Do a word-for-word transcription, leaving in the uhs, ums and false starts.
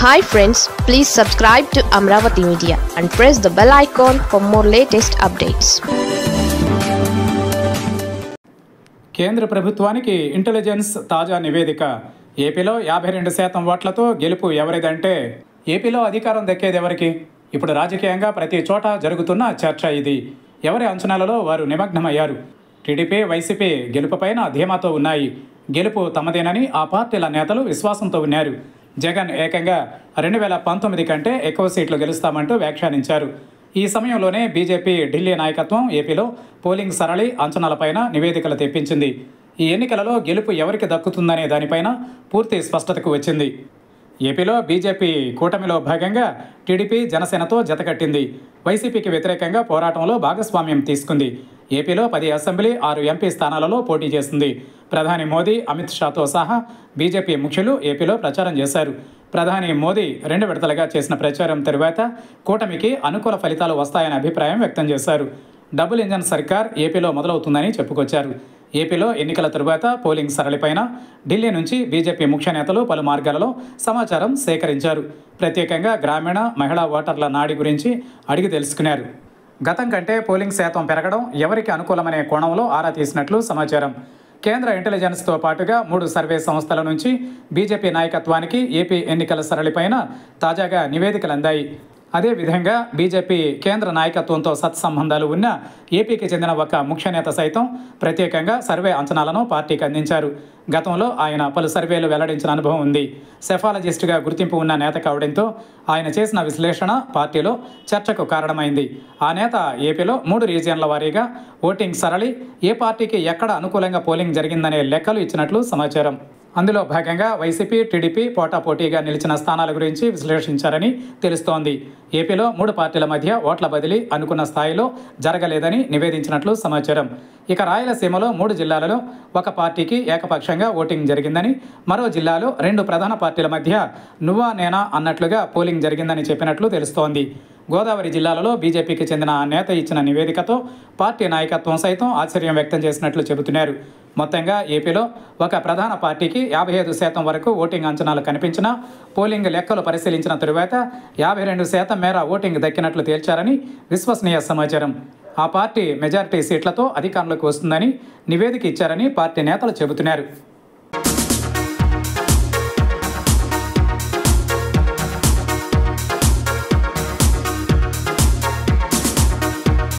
Hi friends, please subscribe to Amravati Media and press the bell icon for more latest updates. కేంద్ర ప్రభుత్వానికి intelligence తాజా నివేదిక. ఏపీలో యాభై రెండు శాతం ఓట్లతో గెలుపు ఎవరిదంటే ఏపీలో అధికారం దక్కేది ఎవరికి? ఇప్పుడు రాజకీయంగా ప్రతి చోట జరుగుతున్న చర్చ ఇది. ఎవరి అంచనాలలో వారు నిమగ్నమయ్యారు. టీడీపీ, వైసీపీ గెలుపుపైన ధీమాతో ఉన్నాయి. గెలుపు తమదేనని ఆ పార్టీల నేతలు విశ్వాసంతో ఉన్నారు. జగన్ ఏకంగా రెండు వేల పంతొమ్మిది కంటే ఎక్కువ సీట్లు గెలుస్తామంటూ వ్యాఖ్యానించారు. ఈ సమయంలోనే బీజేపీ ఢిల్లీ నాయకత్వం ఏపీలో పోలింగ్ సరళి అంచనాలపైన నివేదికలు తెప్పించింది. ఈ ఎన్నికలలో గెలుపు ఎవరికి దక్కుతుందనే దానిపైన పూర్తి స్పష్టతకు వచ్చింది. ఏపీలో బీజేపీ కూటమిలో భాగంగా టీడీపీ జనసేనతో జతకట్టింది. వైసీపీకి వ్యతిరేకంగా పోరాటంలో భాగస్వామ్యం తీసుకుంది. ఏపీలో పది అసెంబ్లీ, ఆరు ఎంపీ స్థానాలలో పోటీ చేస్తుంది. ప్రధాని మోదీ, అమిత్ షాతో సహా బీజేపీ ముఖ్యులు ఏపీలో ప్రచారం చేశారు. ప్రధాని మోదీ రెండు విడతలుగా చేసిన ప్రచారం తరువాత కూటమికి అనుకూల ఫలితాలు వస్తాయనే అభిప్రాయం వ్యక్తం చేశారు. డబుల్ ఇంజన్ సర్కార్ ఏపీలో మొదలవుతుందని చెప్పుకొచ్చారు. ఏపీలో ఎన్నికల తరువాత పోలింగ్ సరళిపైన ఢిల్లీ నుంచి బీజేపీ ముఖ్య నేతలు పలు మార్గాలలో సమాచారం సేకరించారు. ప్రత్యేకంగా గ్రామీణ, మహిళా ఓటర్ల నాడి గురించి అడిగి తెలుసుకున్నారు. గతం కంటే పోలింగ్ శాతం పెరగడం ఎవరికి అనుకూలమనే కోణంలో ఆరా తీసినట్లు సమాచారం. కేంద్ర ఇంటెలిజెన్స్తో పాటుగా మూడు సర్వే సంస్థల నుంచి బీజేపీ నాయకత్వానికి ఏపీ ఎన్నికల సరళిపైన తాజాగా నివేదికలు అందాయి. అదేవిధంగా బీజేపీ కేంద్ర నాయకత్వంతో సత్సంబంధాలు ఉన్న ఏపీకి చెందిన ఒక ముఖ్య నేత సైతం ప్రత్యేకంగా సర్వే అంచనాలను పార్టీకి అందించారు. గతంలో ఆయన పలు సర్వేలు వెల్లడించిన అనుభవం ఉంది. సెఫాలజిస్టుగా గుర్తింపు ఉన్న నేత కావడంతో ఆయన చేసిన విశ్లేషణ పార్టీలో చర్చకు కారణమైంది. ఆ నేత ఏపీలో మూడు రీజియన్ల వారీగా ఓటింగ్ సరళి, ఏ పార్టీకి ఎక్కడ అనుకూలంగా పోలింగ్ జరిగిందనే లెక్కలు ఇచ్చినట్లు సమాచారం. అందులో భాగంగా వైసీపీ, టీడీపీ పోటాపోటీగా నిలిచిన స్థానాల గురించి విశ్లేషించారని తెలుస్తోంది. ఏపీలో మూడు పార్టీల మధ్య ఓట్ల బదిలీ అనుకున్న స్థాయిలో జరగలేదని నివేదించినట్లు సమాచారం. ఇక రాయలసీమలో మూడు జిల్లాలలో ఒక పార్టీకి ఏకపక్షంగా ఓటింగ్ జరిగిందని, మరో జిల్లాలో రెండు ప్రధాన పార్టీల మధ్య నువ్వా నేనా అన్నట్లుగా పోలింగ్ జరిగిందని చెప్పినట్లు తెలుస్తోంది. గోదావరి జిల్లాలలో బీజేపీకి చెందిన నేత ఇచ్చిన నివేదికతో పార్టీ నాయకత్వం సైతం ఆశ్చర్యం వ్యక్తం చేసినట్లు చెబుతున్నారు. మొత్తంగా ఏపీలో ఒక ప్రధాన పార్టీకి యాభై ఐదు శాతం వరకు ఓటింగ్ అంచనాలు కనిపించినా పోలింగ్ లెక్కలు పరిశీలించిన తరువాత యాభై రెండు శాతం మేర ఓటింగ్ దక్కినట్లు తేల్చారని విశ్వసనీయ సమాచారం. ఆ పార్టీ మెజారిటీ సీట్లతో అధికారంలోకి వస్తుందని నివేదిక ఇచ్చారని పార్టీ నేతలు చెబుతున్నారు.